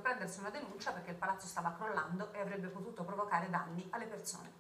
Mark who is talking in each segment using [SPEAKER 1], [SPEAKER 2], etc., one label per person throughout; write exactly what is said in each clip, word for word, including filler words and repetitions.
[SPEAKER 1] prendersi una denuncia perché il palazzo stava crollando e avrebbe potuto provocare danni alle persone.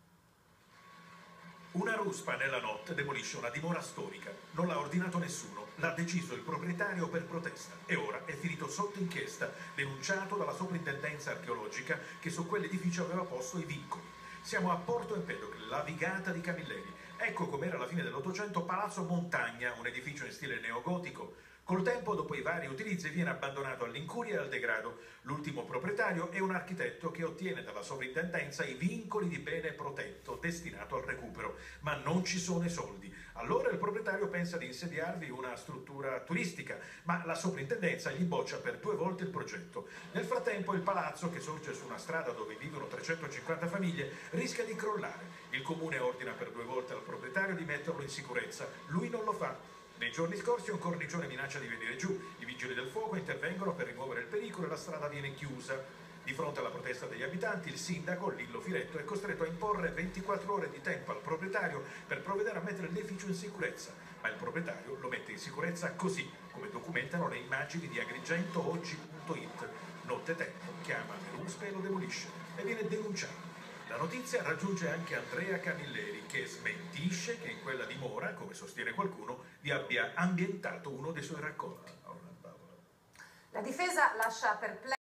[SPEAKER 2] Una ruspa nella notte demolisce una dimora storica. Non l'ha ordinato nessuno, l'ha deciso il proprietario per protesta e ora è finito sotto inchiesta, denunciato dalla soprintendenza archeologica che su quell'edificio aveva posto i vincoli. Siamo a Porto Empedocle, la Vigata di Camilleri. Ecco com'era alla fine dell'Ottocento Palazzo Montagna, un edificio in stile neogotico. Col tempo, dopo i vari utilizzi, viene abbandonato all'incuria e al degrado. L'ultimo proprietario è un architetto che ottiene dalla sovrintendenza i vincoli di bene protetto destinato al recupero, ma non ci sono i soldi. Allora il proprietario pensa di insediarvi una struttura turistica, ma la sovrintendenza gli boccia per due volte il progetto. Nel frattempo il palazzo, che sorge su una strada dove vivono trecentocinquanta famiglie, rischia di crollare. Il comune ordina per due volte al proprietario di metterlo in sicurezza. Lui non lo fa. Nei giorni scorsi un cornicione minaccia di venire giù, i vigili del fuoco intervengono per rimuovere il pericolo e la strada viene chiusa. Di fronte alla protesta degli abitanti, il sindaco, Lillo Firetto, è costretto a imporre ventiquattro ore di tempo al proprietario per provvedere a mettere l'edificio in sicurezza. Ma il proprietario lo mette in sicurezza così, come documentano le immagini di agrigento oggi punto it. Nottetempo chiama le ruspe e lo demolisce e viene denunciato. La notizia raggiunge anche Andrea Camilleri, che smentisce che in quella dimora, come sostiene qualcuno, vi abbia ambientato uno dei suoi racconti.
[SPEAKER 1] La difesa lascia perplessi